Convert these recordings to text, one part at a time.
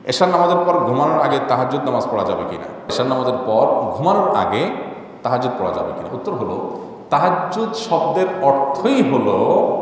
এশার নামাজের পর ঘুমানোর আগে তাহাজ্জুদ নামাজ পড়া যাবে কিনা? এশার নামাজের পর ঘুমানোর আগে তাহাজ্জুদ পড়া যাবে কিনা? উত্তর হলো, তাহাজ্জুদ শব্দের অর্থই হলো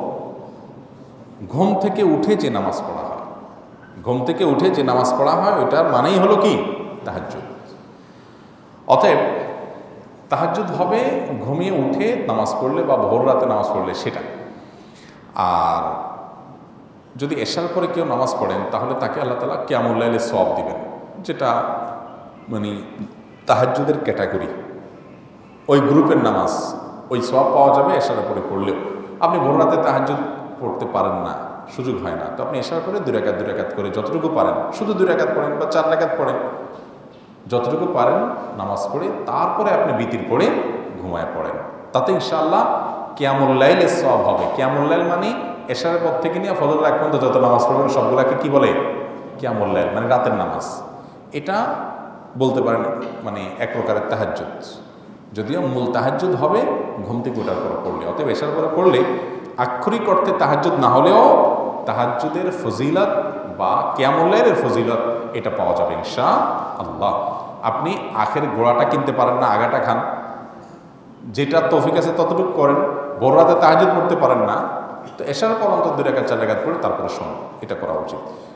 ঘুম থেকে উঠে যে নামাজ পড়া হয়। ঘুম থেকে উঠে যে নামাজ পড়া হয় ওইটার মানেই হলো কি? তাহাজ্জুদ। অতএব তাহাজ্জুদ হবে ঘুমিয়ে উঠে নামাজ পড়লে বা ভোর রাতে নামাজ পড়লে সেটা। আর যদি এশার পরে কেউ নামাজ পড়েন তাহলে তাকে আল্লাহ তাআলা কিয়ামুল লাইলে সওয়াব দিবেন, যেটা মানে তাহাজ্জুদের ক্যাটাগরি, ওই গ্রুপের নামাজ, ওই সওয়াব পাওয়া যাবে এশার পরে পড়লেও। আপনি ভোর রাতে তাহাজ্জুদ পড়তে পারেন না, সুযোগ হয় না, তো আপনি এশার পরে 2 রাকাত করে যতটুকু পারেন, শুধু 2 রাকাত পড়েন বা 4 রাকাত পড়েন, যতটুকু পারেন নামাজ পড়ে তারপরে আপনি বিতির পড়ে ঘুমায় পড়েন, তাতে ইনশাআল্লাহ কিয়ামুল লাইলের সওয়াব হবে। কিয়ামুল লাইল মানে এশারের পর থেকে নিয়ে ফজরের আগ পর্যন্ত যত নামাজ পড়বেন সবগুলাকে কি বলে? কিয়ামুল লাইল, মানে রাতের নামাজ। এটা বলতে পারেন মানে এক প্রকারের তাহাজ্জুদ, যদিও মূল তাহাজ্জুদ হবে ঘুম থেকে ওঠার পর পড়লে। অতএব এশার পরে পড়লে আক্ষরিক অর্থে তাহাজ্জুদ না হলেও তাহাজ্জুদের ফজিলত বা কিয়ামুল লাইলের ফজিলত এটা পাওয়া যাবে ইনশাআল্লাহ। আপনি আখের গোড়াটা কিনতে পারেন না, আগাটা খান, যেটা তৌফিক আছে ততটুকু করেন। ভোর রাতে তাহাজ্জুদ পড়তে পারেন না, তো এশার পর অন্তত 2 রাকাত 4 রাকাত পড়ে তারপরে শোন, এটা করা উচিত।